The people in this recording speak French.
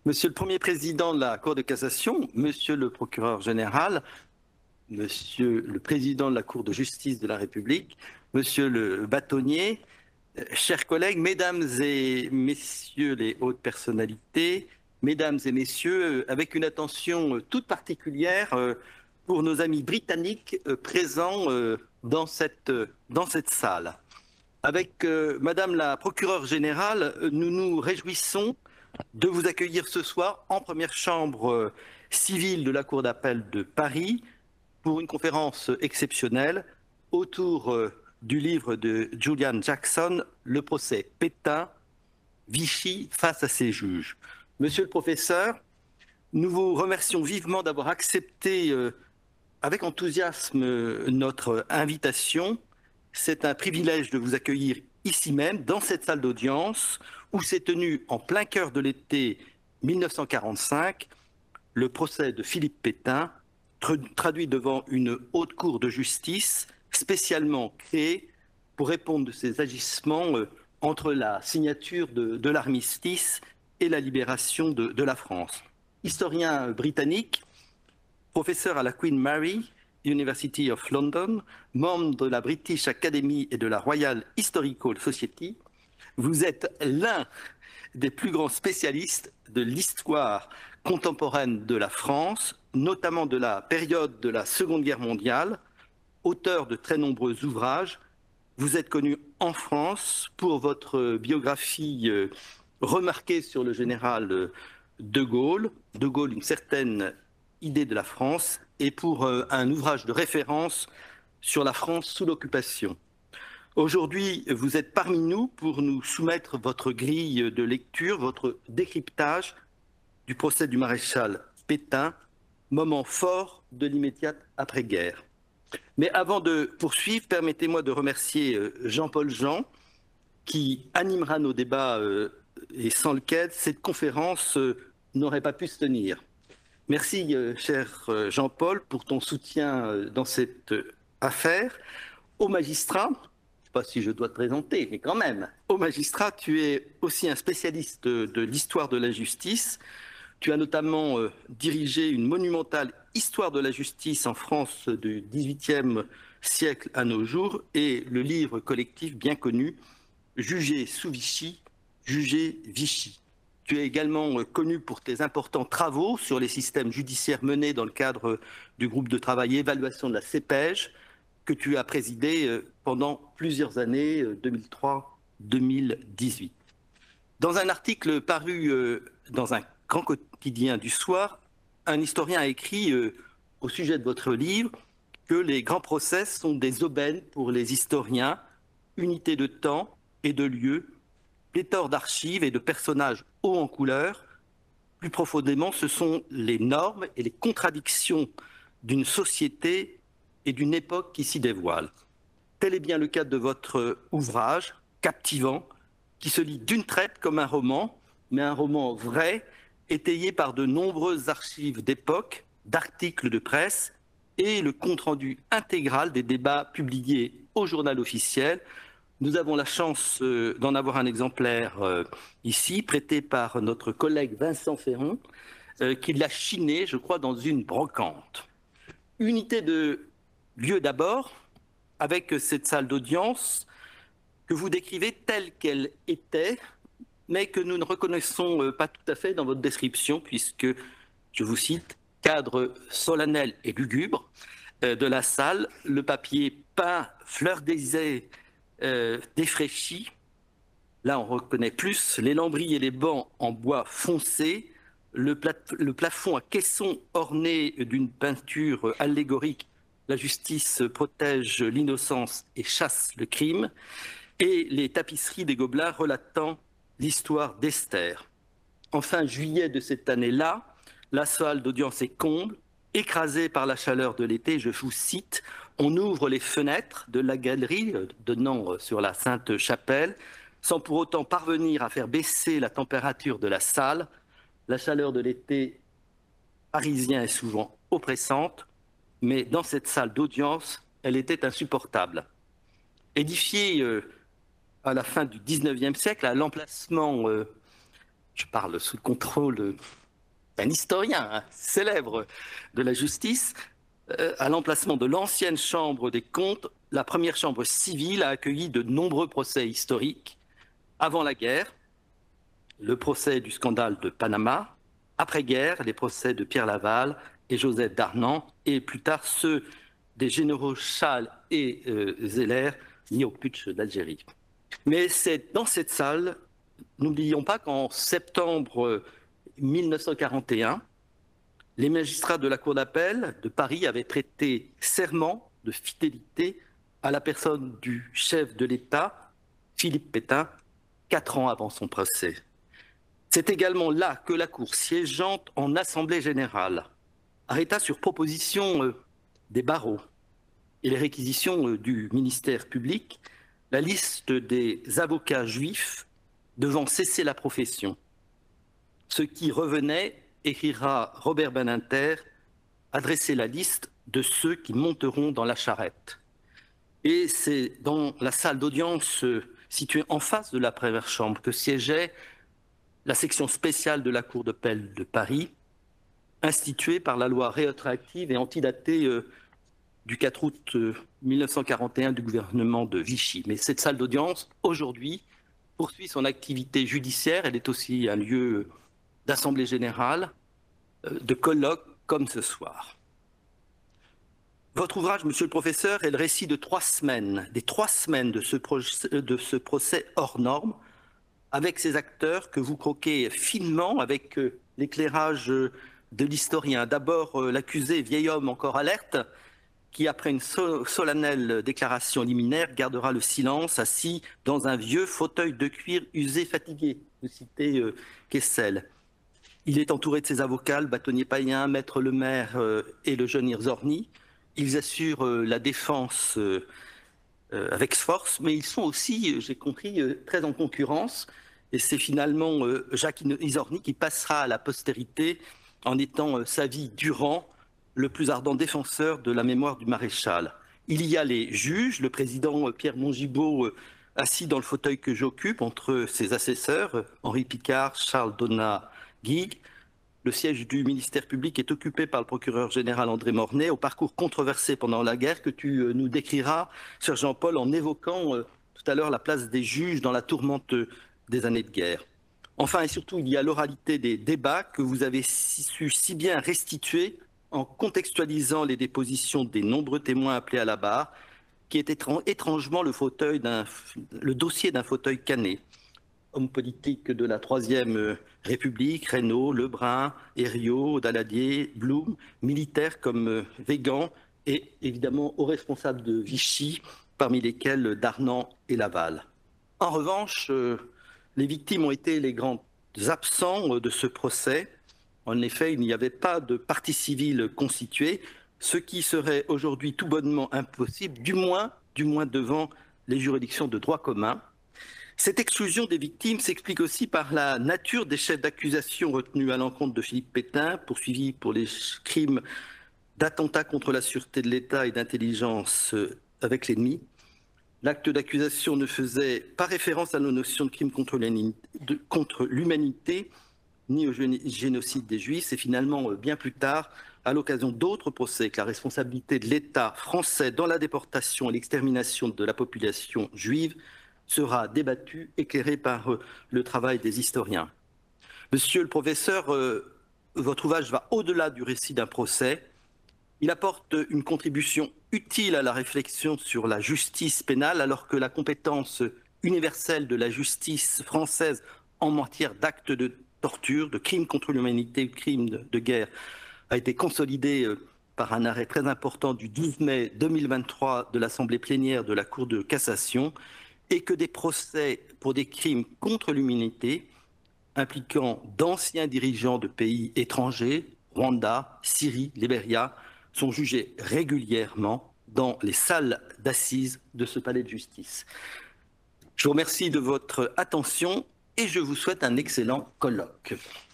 Monsieur le Premier Président de la Cour de cassation, Monsieur le Procureur général, Monsieur le Président de la Cour de justice de la République, Monsieur le bâtonnier, chers collègues, Mesdames et Messieurs les hautes personnalités, Mesdames et Messieurs, avec une attention toute particulière pour nos amis britanniques présents dans cette salle. Avec Madame la Procureure générale, nous nous réjouissons de vous accueillir ce soir en première chambre civile de la Cour d'appel de Paris pour une conférence exceptionnelle autour du livre de Julian Jackson, Le procès Pétain, Vichy face à ses juges. Monsieur le professeur, nous vous remercions vivement d'avoir accepté avec enthousiasme notre invitation. C'est un privilège de vous accueillir ici même, dans cette salle d'audience, où s'est tenu en plein cœur de l'été 1945 le procès de Philippe Pétain, traduit devant une haute cour de justice spécialement créée pour répondre de ses agissements entre la signature de l'armistice et la libération de la France. Historien britannique, professeur à la Queen Mary University of London, membre de la British Academy et de la Royal Historical Society, vous êtes l'un des plus grands spécialistes de l'histoire contemporaine de la France, notamment de la période de la Seconde Guerre mondiale, auteur de très nombreux ouvrages. Vous êtes connu en France pour votre biographie remarquée sur le général de Gaulle, une certaine idée de la France, et pour un ouvrage de référence sur la France sous l'occupation. Aujourd'hui, vous êtes parmi nous pour nous soumettre votre grille de lecture, votre décryptage du procès du maréchal Pétain, moment fort de l'immédiate après-guerre. Mais avant de poursuivre, permettez-moi de remercier Jean-Paul Jean, qui animera nos débats et sans lequel cette conférence n'aurait pas pu se tenir. Merci, cher Jean-Paul, pour ton soutien dans cette affaire. Au magistrat, je ne sais pas si je dois te présenter, mais quand même, au magistrat, tu es aussi un spécialiste de l'histoire de la justice. Tu as notamment dirigé une monumentale histoire de la justice en France du XVIIIe siècle à nos jours et le livre collectif bien connu « Jugé sous Vichy, jugé Vichy ». Tu es également connu pour tes importants travaux sur les systèmes judiciaires menés dans le cadre du groupe de travail évaluation de la CEPEJ, que tu as présidé pendant plusieurs années, 2003-2018. Dans un article paru dans un grand quotidien du soir, un historien a écrit au sujet de votre livre que les grands procès sont des aubaines pour les historiens, unité de temps et de lieu, pléthore d'archives et de personnages hauts en couleur. Plus profondément, ce sont les normes et les contradictions d'une société et d'une époque qui s'y dévoilent. Tel est bien le cas de votre ouvrage, captivant, qui se lit d'une traite comme un roman, mais un roman vrai, étayé par de nombreuses archives d'époque, d'articles de presse et le compte-rendu intégral des débats publiés au journal officiel. Nous avons la chance d'en avoir un exemplaire ici, prêté par notre collègue Vincent Ferron, qui l'a chiné, je crois, dans une brocante. Unité de lieu d'abord, avec cette salle d'audience que vous décrivez telle qu'elle était, mais que nous ne reconnaissons pas tout à fait dans votre description, puisque, je vous cite, « cadre solennel et lugubre de la salle, le papier peint fleur d'Élysée défraîchi. Là, on reconnaît plus les lambris et les bancs en bois foncé, le plafond à caisson orné d'une peinture allégorique. La justice protège l'innocence et chasse le crime, et les tapisseries des Gobelins relatant l'histoire d'Esther. En fin juillet de cette année-là, la salle d'audience est comble, écrasée par la chaleur de l'été, je vous cite, on ouvre les fenêtres de la galerie donnant sur la Sainte-Chapelle, sans pour autant parvenir à faire baisser la température de la salle. La chaleur de l'été parisien est souvent oppressante, mais dans cette salle d'audience, elle était insupportable. Édifiée à la fin du XIXe siècle, à l'emplacement je parle sous le contrôle d'un historien célèbre de la justice, à l'emplacement de l'ancienne chambre des comptes, la première chambre civile a accueilli de nombreux procès historiques. Avant la guerre, le procès du scandale de Panama, après-guerre, les procès de Pierre Laval et Joseph Darnan, et plus tard ceux des généraux Chal et Zeller, liés au putsch d'Algérie. Mais c'est dans cette salle, n'oublions pas qu'en septembre 1941, les magistrats de la Cour d'appel de Paris avaient prêté serment de fidélité à la personne du chef de l'État, Philippe Pétain, 4 ans avant son procès. C'est également là que la Cour, siégeante en Assemblée générale, arrêta sur proposition des barreaux et les réquisitions du ministère public la liste des avocats juifs devant cesser la profession. Ce qui revenait, écrira Robert Badinter, adresser la liste de ceux qui monteront dans la charrette. Et c'est dans la salle d'audience située en face de la première chambre que siégeait la section spéciale de la Cour d'appel de Paris, instituée par la loi rétroactive et antidatée du 4 août 1941 du gouvernement de Vichy. Mais cette salle d'audience, aujourd'hui, poursuit son activité judiciaire. Elle est aussi un lieu d'assemblée générale, de colloques, comme ce soir. Votre ouvrage, monsieur le professeur, est le récit de 3 semaines, des 3 semaines de ce procès hors norme, avec ces acteurs que vous croquez finement avec l'éclairage de l'historien. D'abord, l'accusé, vieil homme encore alerte, qui, après une solennelle déclaration liminaire, gardera le silence, assis dans un vieux fauteuil de cuir usé, fatigué. Vous citez Kessel. Il est entouré de ses avocats, le bâtonnier Payen, Maître Lemaire et le jeune Irzorni. Ils assurent la défense avec force, mais ils sont aussi, j'ai compris, très en concurrence. Et c'est finalement Jacques Irzorni qui passera à la postérité en étant sa vie durant le plus ardent défenseur de la mémoire du maréchal. Il y a les juges, le président Pierre Mongibaud, assis dans le fauteuil que j'occupe entre ses assesseurs, Henri Picard, Charles Donat-Guigues. Le siège du ministère public est occupé par le procureur général André Mornay, au parcours controversé pendant la guerre que tu nous décriras, Sir Jean-Paul, en évoquant tout à l'heure la place des juges dans la tourmente des années de guerre. Enfin et surtout, il y a l'oralité des débats que vous avez su si bien restituer en contextualisant les dépositions des nombreux témoins appelés à la barre, qui est étrangement le dossier d'un fauteuil cané. Hommes politiques de la Troisième République, Reynaud, Lebrun, Herriot, Daladier, Blum, militaires comme Végan et évidemment aux responsables de Vichy, parmi lesquels Darnan et Laval. En revanche, les victimes ont été les grands absents de ce procès. En effet, il n'y avait pas de partie civile constituée, ce qui serait aujourd'hui tout bonnement impossible, du moins devant les juridictions de droit commun. Cette exclusion des victimes s'explique aussi par la nature des chefs d'accusation retenus à l'encontre de Philippe Pétain, poursuivi pour les crimes d'attentat contre la sûreté de l'État et d'intelligence avec l'ennemi. L'acte d'accusation ne faisait pas référence à nos notions de crimes contre l'humanité, ni au génocide des Juifs. C'est finalement bien plus tard, à l'occasion d'autres procès, que la responsabilité de l'État français dans la déportation et l'extermination de la population juive sera débattue, éclairée par le travail des historiens. Monsieur le professeur, votre ouvrage va au-delà du récit d'un procès. Il apporte une contribution utile à la réflexion sur la justice pénale, alors que la compétence universelle de la justice française en matière d'actes de torture, de crimes contre l'humanité, de crimes de guerre, a été consolidée par un arrêt très important du 12 mai 2023 de l'Assemblée plénière de la Cour de cassation, et que des procès pour des crimes contre l'humanité impliquant d'anciens dirigeants de pays étrangers, Rwanda, Syrie, Libéria, sont jugés régulièrement dans les salles d'assises de ce palais de justice. Je vous remercie de votre attention et je vous souhaite un excellent colloque.